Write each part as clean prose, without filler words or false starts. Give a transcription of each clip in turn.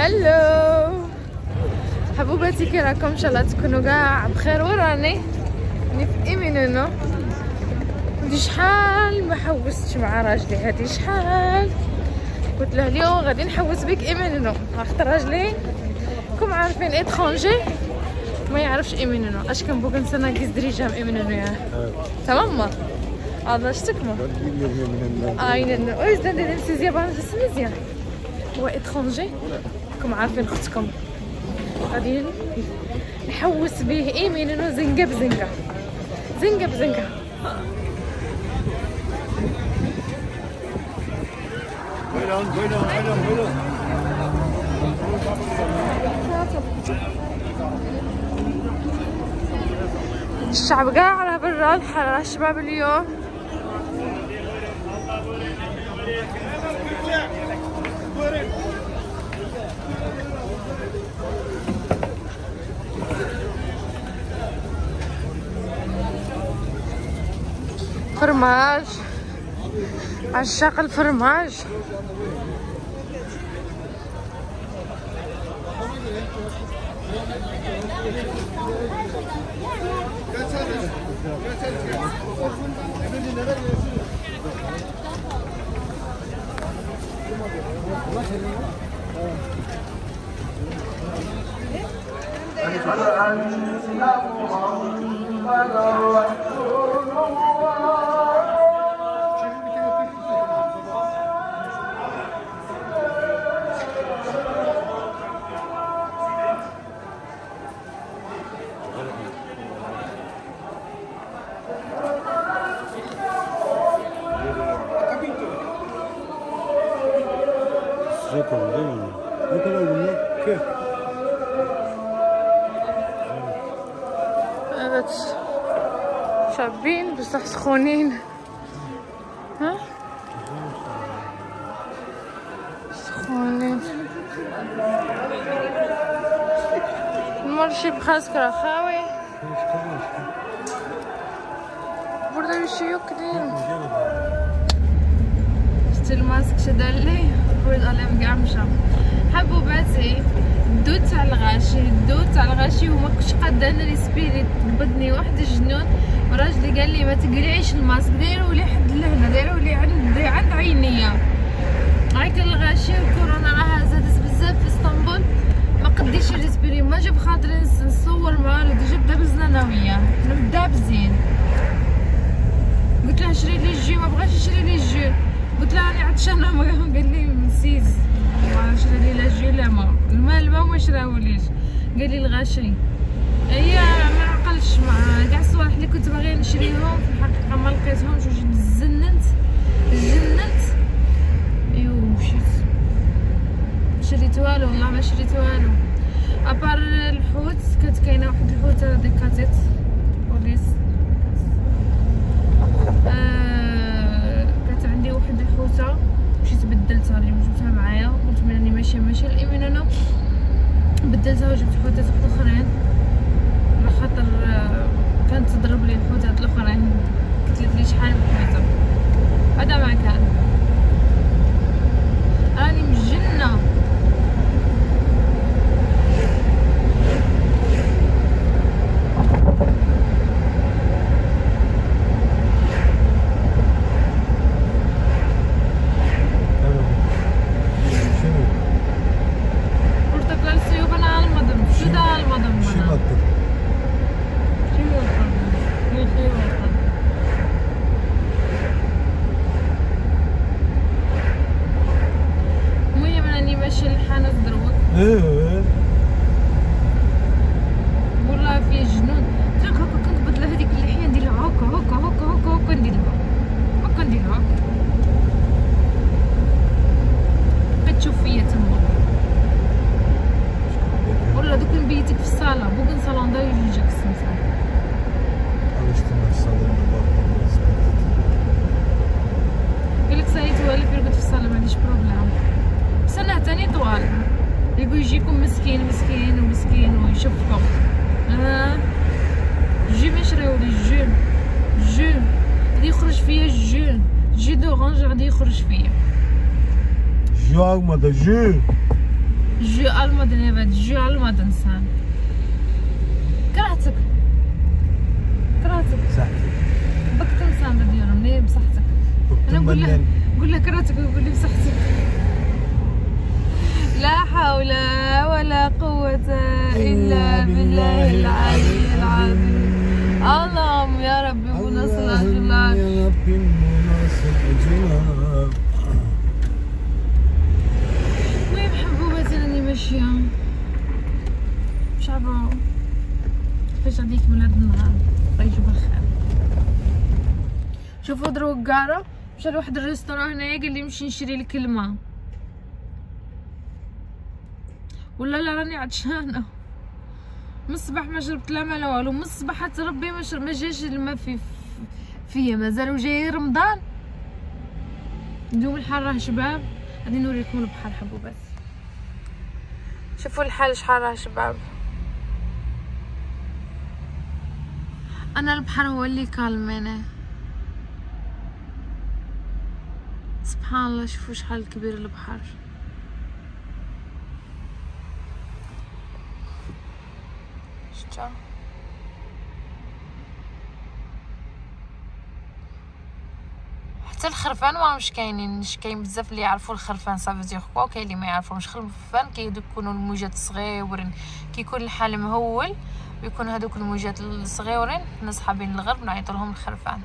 هلو حبوباتي، كي راكم؟ ان شاء الله تكونوا كاع بخير. وراني في ايمينونو. ودي شحال ما حوستش مع راجلي، هادي شحال قلت له اليوم غادي نحوس بك ايمينونو، خاطر راجلي كم عارفين اترونجي ما يعرفش ايمينونو. اش كنبغي نسناكيز دريجه ايمينونو يا تمام. هذا شتكما اين اوز دندن سيزيا بان سيزيا هو اترونجي كم عارفين اختكم. غادي نحوس به ايمينونو زنقه بزنقه زنقه بزنقه. الشعب قاع على برا، الحرارة الشباب اليوم. فرماج، عشاق الفرماج. شابين بصح سخونين. ها سخونين. المرشي بخاسكرة خاوي بردا وشي يوكدين. شتي الماسك شدالي خويا الالم كاع مشى. حبوباتي الدود تاع الغاشي وما كنتش قادة نريسبيري، قبضني واحد الجنون. وراجلي قال لي ما تقلعيش الماسك، دايرولي حد لهنا، دايرولي عند عينيا. هاك الغاشي والكورونا راها زادت بزاف في اسطنبول، ما قديش نريسبيري. ما جاب خاطري نصور مع ولدي، جاب دابزنا انا وياه دابزين. قلت له شري لي الجو، ما بغاش يشري لي الجو. قلت له راني عطشانه، قال لي مسيز ما شري لي لا جو لا ما الماء ما شراوليش. قال لي الغاشي هي ما عقلش مع كاع الصوالح اللي كنت باغيه نشريهم، في الحقيقه ما لقيتهمش وجيت زننت. ايوا مشيت شريت والو، والله ما شريت والو ابار الحوت. كانت كاينه واحد الحوته ديكازيت بوليس، كانت عندي واحد الحوته مشيت بدلتها اليوم، جبتها معايا. قلت راني ماشيه لإيمينونو، بدلتها وجبت حوتات اخرين على خاطر كانت تضرب لي الحوتات الاخرين. قلت لي شحال الحوته هذا ما كان. راني مجنه. والله في جنون. كنت كنقبض له هذيك اللحيه ندير لها هكا نديرها كتشوف فيا تما. ولا دوك نبيتك في الصاله بوكن صالون دا يجي جاك السمسار. علاش كنا في الصاله قال لك سايت هو اللي كنت في الصاله ما عنديش بروبليم. بس انا تاني طوال يقول يجيكم مسكين ويشوفكم. جي ما يشريولي جو غادي يخرج فيا جو دورانج غادي يخرج فيا. جو مادا جو Jü almadın, evet, jü almadın sen. Kıratık. صحتك. Bıktım sende diyorum. Neye بصحتك؟ بكتم بنان. قول له كرهتك ويقول لي بصحتك. لا حول ولا قوة إلا بالله العلي العظيم. اللهم يا ربي bu nasıl acılar. Ya Rabbim bu nasıl acılar. وين حبوبتي راني ماشية. مش عارفة كيفاش غادي يكمل هاد النهار. الله يجيب الخير. شوفوا دروك كارة مشى لواحد الريستوران هنايا قال لي نمشي نشري لك الماء. ولا لا راني عطشانة من الصباح ما شربت لا ما لا والو. من الصباح حتى ربي ما جاش الماء فيا مازالو جاي رمضان. اليوم الحال راه شباب. غادي نوريكم البحر حبوبات. شوفوا الحال شحال راه شباب. انا البحر هو اللي كالميني. سبحان الله شوفوا شحال كبير البحر. شتا حتى الخرفان ما مش كاينين. مش كاين بزاف اللي يعرفوا الخرفان صافي كوا وكاين اللي ما يعرفوش الخرفان. كيكونوا الموجات صغيورين كيكون الحال مهول ويكون هذوك الموجات الصغيورين الناس حابين الغرب نعيطوا لهم الخرفان.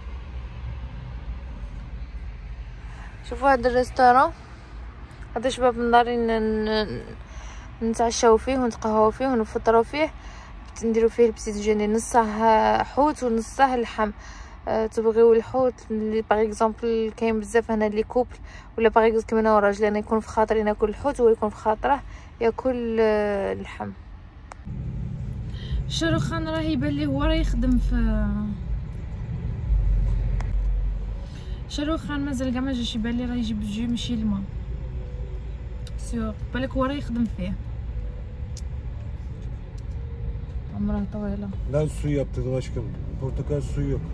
شوفوا هذا الريستوران هذا شباب منظرين نتعشاو فيه ونتقهواو فيه ونفطروا فيه. نديرو فيه البسيط ديجوني نصه حوت ونصه اللحم. تبغيو الحوت اللي باغ اكزومبل كاين بزاف هنا اللي كوبل ولا باغ اكزومبل كيما انا وراجلي انا يكون في خاطري ناكل الحوت وهو يكون في خاطره ياكل اللحم. شاروخان راه يبان لي هو راه يخدم في شاروخان مازال كاع ما جاش يبان لي راه يجيب الجو ماشي الماء سيور بالك هو راه يخدم فيه. عمرها طويله. Lan su yaptırdım aşkım. Portakal suyu yok.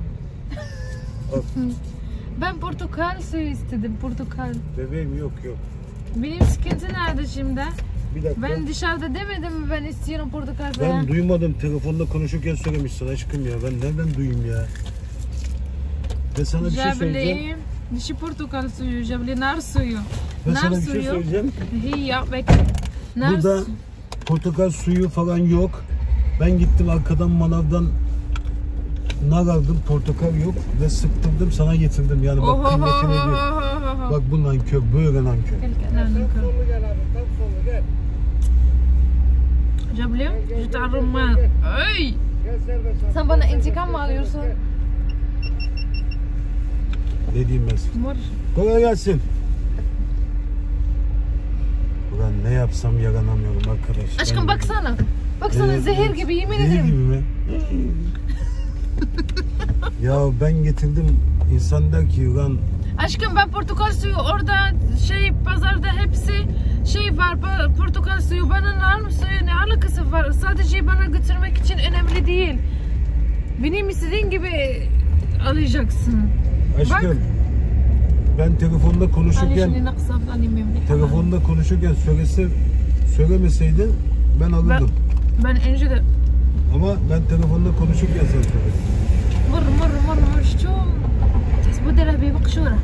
Ben portakal suyu istedim. Portakal. Bebeğim yok. Benim sıkıntı nerede şimdi? Bir dakika. Ben dışarıda demedim mi ben istiyorum portakal suyu? Ben duymadım. Telefonda konuşurken söylemişsin aşkım ya. Ben nereden duyayım ya? Ben sana bir şey söyleyeceğim. Dişi portakal suyu, jabli nar suyu. Ben nar sana bir suyu. şey söyleyeceğim. Hiya bekle. Burada portakal suyu falan yok. Ben gittim arkadan manavdan nar aldım, portakal yok ve sıktırdım sana getirdim yani bak kıymetini bil. Bak bu nankör, böyle nankör. Jabli, juta rumman. Ay! Sen bana intikam mı alıyorsun? Ne diyeyim ben sana? Mor. Kolay gelsin. Ulan ne yapsam yaranamıyorum arkadaş. Aşkım baksana. Baksana zehir gibi yemin ederim. Zehir gibi mi? Ya ben getirdim. İnsan der ki lan. Aşkım ben portakal suyu orada pazarda hepsi var portakal suyu bana nar suyu ne alakası var? Sadece bana götürmek için önemli değil. Benim istediğin gibi alacaksın. Aşkım bak, ben telefonda konuşurken söylemeseydin ben alırdım. Ben önce de ama ben telefonda konuşurken sen söyledin. مر شو تحسبوا دايره بيه بقشوره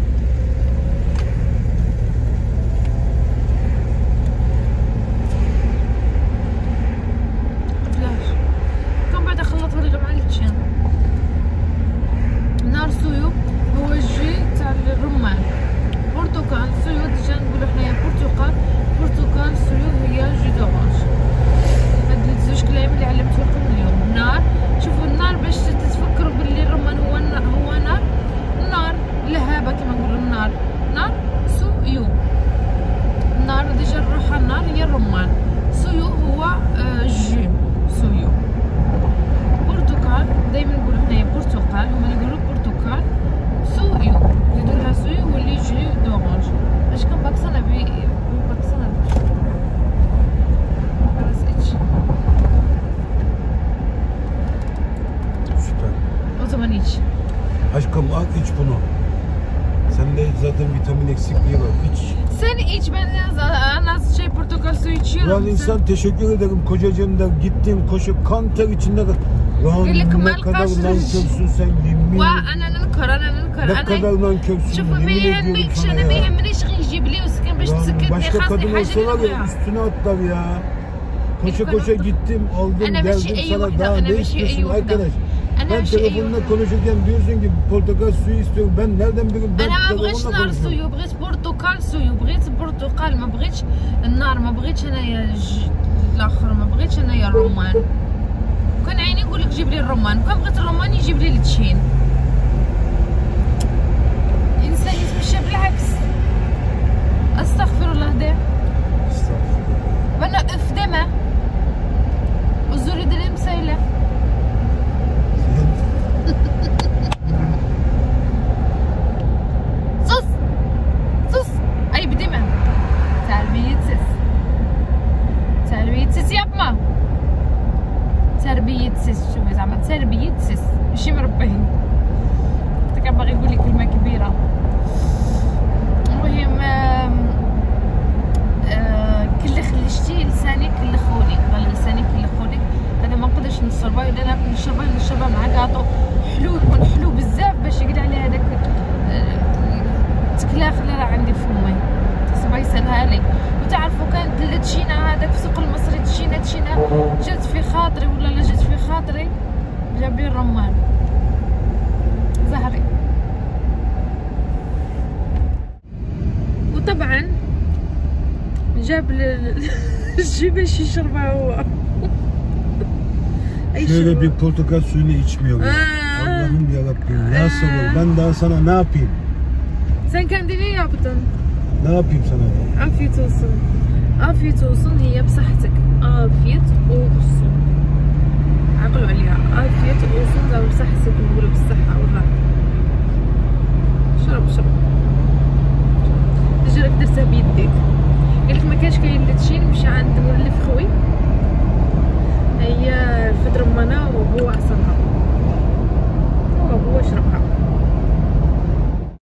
بلاش كم بعد خلطوا لي مع التشين نار سويو هو الجي تاع الرمان برتقال سويو ديجا نقولوا حنايا برتقال سويو هي جي دورانج هاد الزوج كلام اللي علمته لكم اليوم. نار شوفوا النار باش تتفكروا باللي الرمان هو نار لهابه كما نقولوا نار سويو. النار ديجا نروح على النار هي الرمان. سويو هو جي سويو. برتقال دائما نقولوا حنايا برتقال هما يقولوا برتقال سويو يزيدوا لها سويو واللي جي دورانج. اش كان باكسانا باكسانا خلاص اتش süper. O zaman iç. Aşkım al iç bunu. Sende zaten vitamin eksikliği var. İç. Sen iç ben az portakal suyu iç. Yani insan teşekkür ederim kocacığım der. Gittim koşup kan ter içinde. Lan ne kadar nankörsün sen, yemin ne kadar nankörsün, yemin ediyorum sana ya. Başka kadın olsalar ya üstüne atlar ya. Koşa koşa gittim, aldım, geldim sana, daha ne istiyorsun arkadaş? Ben telefonla konuşurken diyorsun ki portakal suyu istiyorum. Ben nereden bileyim? Ben ما بغيتش نار suyu, بغيت برتقال suyu, بغيت برتقال، ما بغيتش النار، ما بغيتش انايا الاخر، ما بغيتش انايا الرمان. كان عيني يقول لك جيب لي الرمان، كان بغيت الرمان يجيب لي التشين. الانسان يتمشى بالعكس. استغفر الله ده. وانا اف دمه وزوري دري مسيله. sus ay بدمه. تربية سيس yapma. تربية سيس، شوفي زعما تربية سيس ماشي مربيين. كان باغي يقول لي كلمة كبيرة. المهم كل خلشتي لساني كل خولي، قال لساني كل خولي، انا ما نقدرش نشربها، الا ناكل نشربها مع كاطو حلو، يكون حلو بزاف باش يقعد عليه هذاك التكلاخ اللي راه عندي في فمي. صبا يسالها لي. وتعرفوا كانت التشينه هذاك في السوق المصري، تشينه جات في خاطري ولا لا جات في خاطري، جاب لي الرمان زهري. وطبعا جاب الشي باش يشربها هو. Şöyle bir portakal suyunu içmiyorum. Allah'ım yarabbim, ya sabır. Ben daha sana ne yapayım? Sen kendini yaptın. Ne yapayım sana? Afiyet olsun. Afiyet olsun, هي بصحتك. Afiyet olsun. عقلوا عليها. Afiyet olsun ده بصحتك، نقولوا بالصحة والله. شرب اجرك درتها بيديك. قالك ما كانش كاين التشين، مشى عند مولف خوي